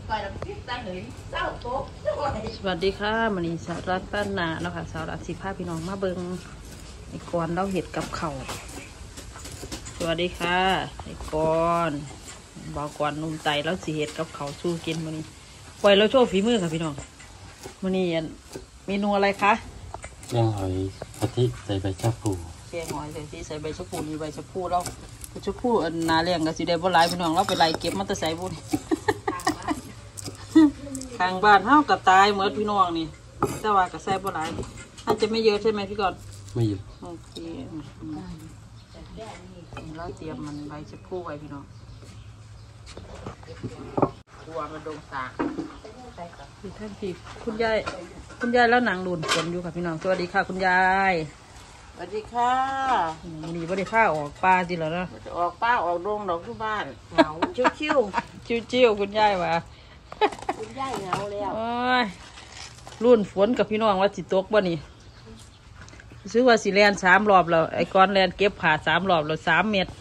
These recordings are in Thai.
สวัสดีค่ะมันนี้สาวรัตนาเนาะค่ะสาวรัตสิภาพี่น้องมาเบิงไอ้กรเราเห็ดกับเขาสวัสดีค่ะไอ้กรบอกก่อนนุ่มไตแล้วสิเห็ดกับเขาสู้กินมันนี้ปล่อยเราโชว์ฝีมือค่ะพี่น้องมันนี้เมนูอะไรคะแกงหอยกะทิใส่ใบชะพูแกงหอยใส่ใบชะพูนี่ใบชะพูเราใบชะพูนาเลี้ยงกับสีแดงบัวลายพี่น้องเราไปไล่เก็บมันจะใส่บุญทางบ้านเฮากับตายเหมือนพี่น้องนี่แต่ว่ากับใส่บัวลายอาจจะไม่เยอะใช่ไหมพี่ก่อนไม่เยอะโอเคเราเตรียมมันใบชะพูไว้พี่น้องตัวมันดงสางพี่ท่านพี่คุณยายแล้วนางรุนฝนอยู่ค่ะพี่น้องสวัสดีค่ะคุณยายสวัสดีค่ะวันนี้บ่ได้ผ้าออกปลาจีเหรอเนาะออกป้าออกดงดอกทุกบ้านเหงาชิวคุณยายว่ะคุณยายเหงาแล้วโอ้ยรุ่นฝนกับพี่น้องว่าสิตกบ่นี่ซื้อว่าสิแลน3 รอบแล้วไอ้ก้อนแลนเก็บผ่า3 รอบแล้ว3 เม็ด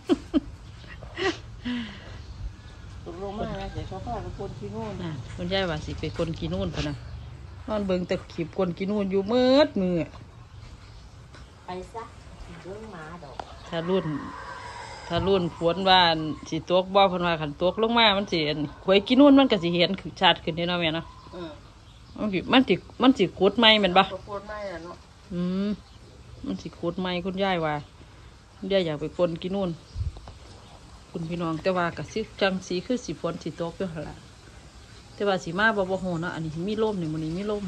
ตกลงมาแล้วเดี๋ยวเขาพาไปคนที่นู่นคุณยายว่าสิไปคนกินนู่นพะนะนอนเบิ่งแต่ขีบคนกินนู่นอยู่มืดมือไปซะเรื่องหมาดอกถ้ารุ่นฝนว่าสิตกบ่เพิ่นว่าคันตกลงมามันสิหวยกินนู่นมันก็สิเห็นชัดขึ้นเด้เนาะแม่เนาะมันสิขุดใหม่แม่นบ่ขุดใหม่อ่ะเนาะมันสิขุดใหม่คุณยายว่าคุณยายอยากไปคนกินนู่นคุณพี่น้องแต่ว่าก็สิจังสีคือสิฝนสิตกอยู่หั่นล่ะแต่ว่าสิมาบ่ฮู้เนาะอันนี้มีลมนี่มื้อนี้มีลม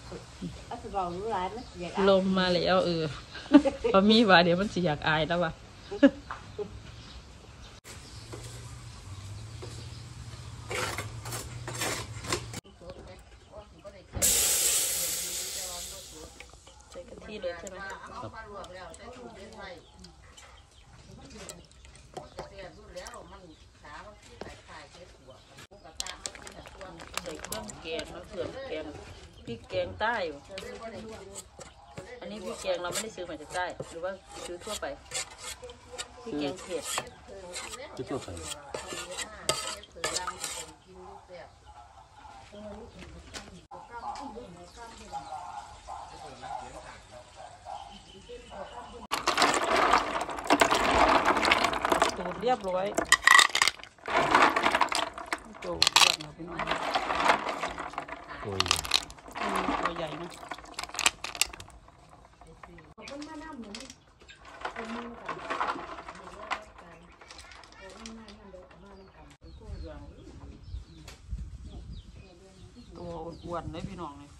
ลมมาแล้วพอมีว่าเดี๋ยวมันสิอยากอายแล้วว่ะใส่กะทิเลยใช่ไหมใส่เครื่องแกงแล้วเครื่องแกงพริกแกงใต้อันนี้พริกแกงเราไม่ได้ซื้อมาจากใต้หรือว่าซื้อทั่วไปพริกแกงเผ็ดซื้อทั่วไปตูดเรียบร้อยตูดเรียบร้อยพี่น้องตัวใหญ่นะตัวอ้วนเลยพี่น้องเลย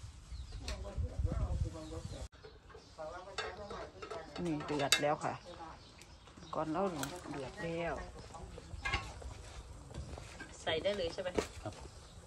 นี่เดือดแล้วค่ะก่อนเราเดือดแล้วใส่ได้เลยใช่ไหมครับ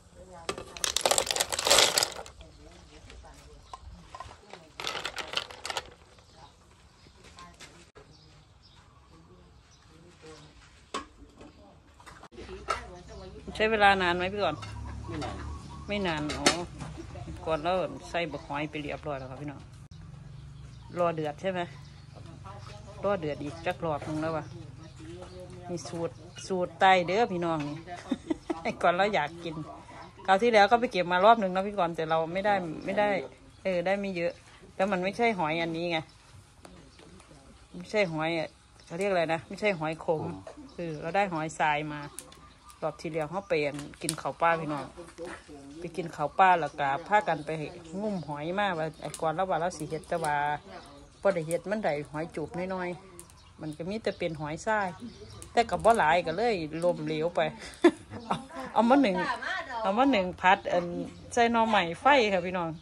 ใช้เวลานานไหมพี่ก่อนไม่นานอ๋อก่อนเราใส่บะหอยไปเรียบร้อยแล้วครับพี่น้องรอเดือดใช่ไหมรอเดือดอีกจักรอบนึงแล้ววะมีสูตรไตเด้อพี่น้องนี่ก่อนเราอยากกินคราวที่แล้วก็ไปเก็บมารอบนึงนะพี่ก่อนแต่เราไม่ได้ได้ไม่เยอะแล้วมันไม่ใช่หอยอันนี้ไงไม่ใช่หอยเขาเรียกอะไรนะไม่ใช่หอยขมเราได้หอยทรายมารอบที่แล้วเขาไปกินข้าวป้าพี่น้องไปกินข้าวป้าแล้วก็พากันไปงุ่มหอยมาว่าไอ้ก่อนแล้วว่าเราสีเห็ดแต่ว่าพอได้เห็ดมันได้หอยจูบน้อยๆมันก็มีแต่เป็นหอยทรายแต่กับบ่หลายก็เลยลมเหลวไป เอามาหนึ่งพัดใส่หน่อใหม่ไฟค่ะพี่น้อง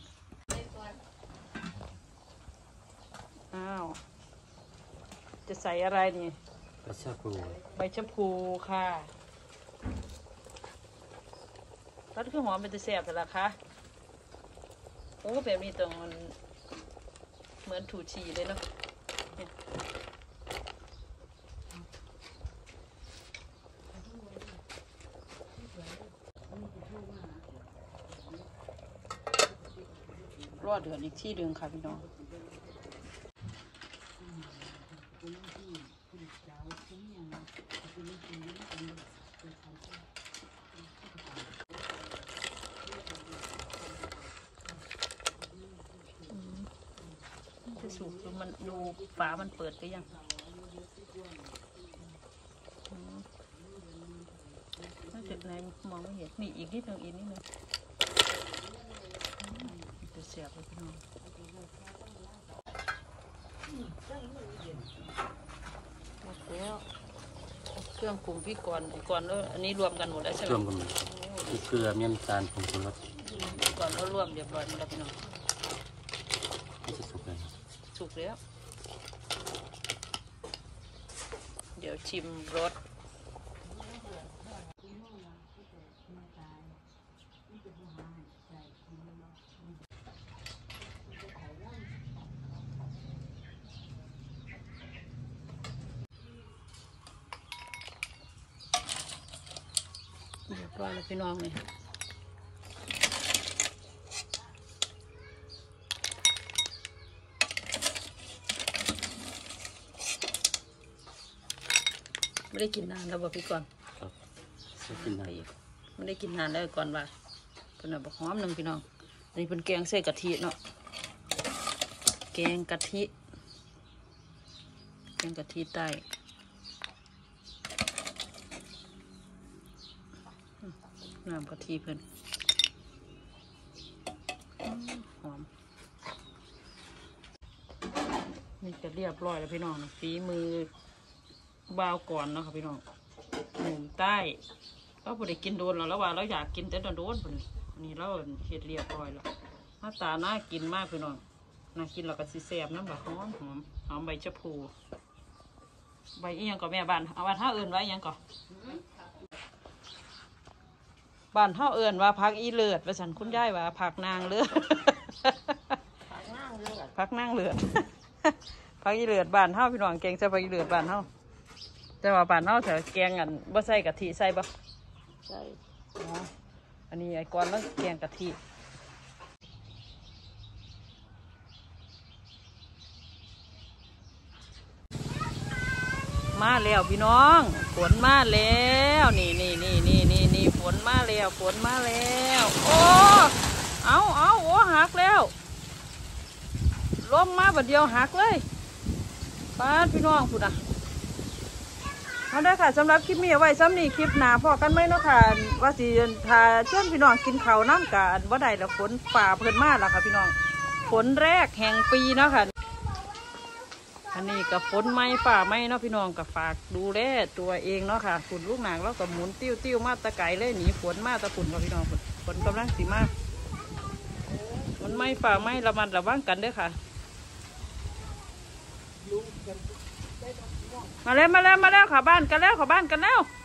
อ้าวจะใส่อะไรนี่ใบชะพูค่ะรัดคือหอมเป็นตะแสบแต่ละคะโอ้แบบนี้ตรงมันเหมือนถูชีเลยเนาะรอดเดือดอีกที่หนึ่งค่ะพี่น้องสุกดูมันดูฝามันเปิดก็ยังถ้าจุดไหนมองไม่เห็นนี่อีกนิดนึงจะเสียบเลยพี่น้องหมดแล้วเครื่องปรุงพี่ก่อนแล้วอันนี้รวมกันหมดแล้วใช่ไหมรวมกันหมดมีเกลือมีน้ำตาลผงชูรสก่อนแล้วรวมเรียบร้อยหมดแล้วพี่น้องนี่จะสุกเลยสุกแล้ว เดี๋ยวชิมรสเรียบร้อยแล้วพี่น้องเลยไม่ได้กินนานแล้วบอกพี่ก่อนครับจะกินอะไรไม่ได้กินนานแล้วก่อนว่าเป็นแบบหอมหนึ่งพี่น้องอันนี้เป็นแกงใส่กะทิเนาะแกงกะทิใต้น้ำกะทิเพื่อนหอมนี่จะเรียบร้อยแล้วพี่น้องฝีมือบ่าวก่อนเนาะค่ะพี่น้องหนุ่มใต้ก็พอได้กินโดนแล้วว่าเราอยากกินแต่โดนพอดีนี่เราเฮ็ดเรียบร้อยแล้วหน้าตาน่ากินมากพี่น้องน่ากินเราก็สิแซ่บน้ำแบบหอมใบชะพูใบอีหยังก่อแม่บ้านเอาบ้านเท่าอื่นไว้ยังก่อบ้านเท่าอื่นว่าพักอีเลือดว่าฉันคุณยายว่าผักนางเลือดผักนั่งเลือดพักนั่งเลือด พักอีเลือดบ้านเท่าพี่น้องแกงใส่พักอีเลือดบ้านเท่าแต่ว่าบ้านเท่าแถวแกงอันบ่ใส่กะทิใส่บ่ใช่อ๋ออันนี้ไอ้ก้อนแล้วแกงกะทิมาแล้วพี่น้องฝนมาแล้วนี่ฝนมาแล้วโอ้เอาโอ้หักแล้วล้มมาบัดเดียวหักเลยป้าพี่น้องพูดอ่ะเอาได้ค่ะสำหรับคลิปนี้เอาไว้ซ้ำนี่คลิปหนาพอกันไหมเนาะค่ะว่าสิถ้าชวนพี่น้องกินข้าวน้ำกันว่าใดแล้วฝนป่าเพิ่นมาแล้วค่ะพี่น้องฝนแรกแห่งปีเนาะค่ะอันนี้กับฝนไม้ป่าไม้เนาะพี่น้องกับฝากดูแลตัวเองเนาะค่ะฝุ่นลูกหนังแล้วก็หมุนติ้วมาตะไก่เลยหนีฝนมาตะฝุ่นกับพี่น้องฝนกำลังสีมาฝนไม้ป่าไม้ระมัดระวังกันเด้อค่ะมาแล้วค่ะบ้านกันแล้ว